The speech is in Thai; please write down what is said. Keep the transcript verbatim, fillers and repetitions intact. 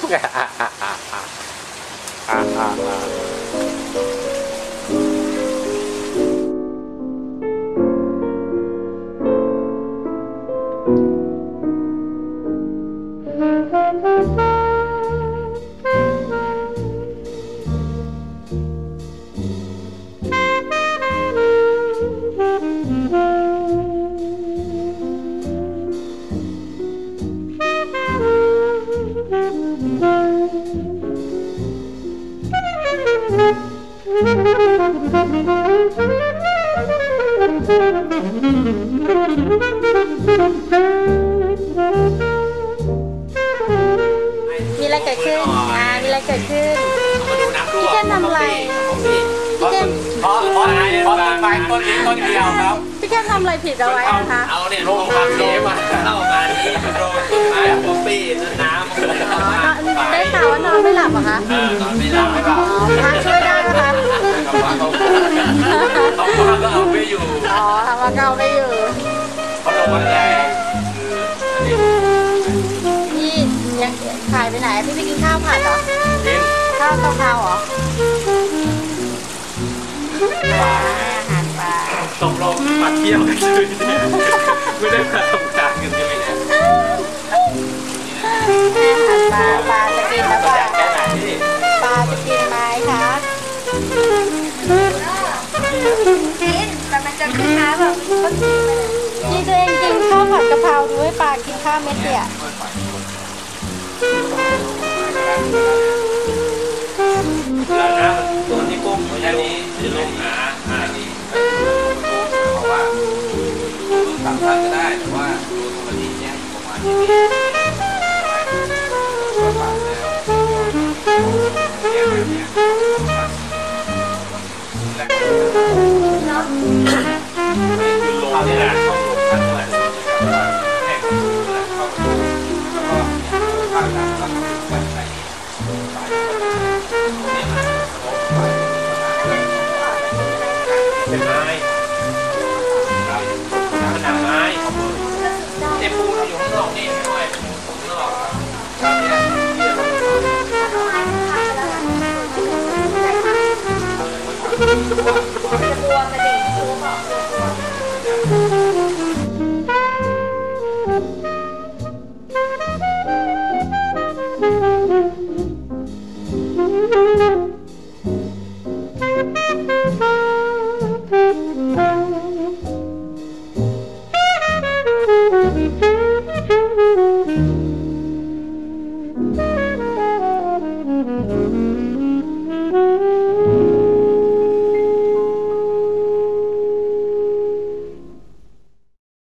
มีอะไรเกิดขึ้นอ่ามีอะไรเกิดขึ้นพี่เจนทำอะไรพี่เจนเพราะเพราะเพราะต้นไม้ต้นนี้ต้นเดียวครับพี่เจนทำอะไรผิดเอาไว้นะคะเอาเนี่ยลงความเนี้มาเข้ามานี่โรยต้นไม้ป๊อปปี้น้ำได้ข่าวว่านอนไม่หลับเหรอคะนอนไม่หลับไม่หลับทางช่วยได้ไหมคะเขาเขาก็เอาไม่อยู่อ๋อทำมาเก่าไม่อยู่เขาลงมาแรงพี่ยังขายไปไหนพี่ไปกินข้าวผัดเหรอกินข้าวกะเพราเหรอปลาอาหารปลาตกลงมาเที่ยวกันเลยไม่ได้มาทำการกันใช่ไหมเนี่ยอาหารปลาปลาจะกินแล้วปลาปลาจะกินไหมคะกินแต่มันจะขึ้นน้ำแบบนี่ตัวเองกินข้าวผัดกะเพราดูให้ปลากินข้าวเม็ดเดียวแล้วนะตัวที่กุ้งแค่นี้จะลงหาหาดีเพราะว่าดูสามท่านก็ได้แต่ว่าดูธรรมดีเนี่ยประมาณนี้ก็ฝากแล้วแยกแบบนี้คือลงที่ร้านเข้าลงท่านเท่าไหร่แข่งแล้วเข้าแล้วก็ข้าวน้ำแล้วก็ไปใส่เป็นไม้ครับผนังไม้เต็มปูนอยู่ข้างนอกนี่ไม่ไหวปูนข้างนอกครับเนี่ยที่เรา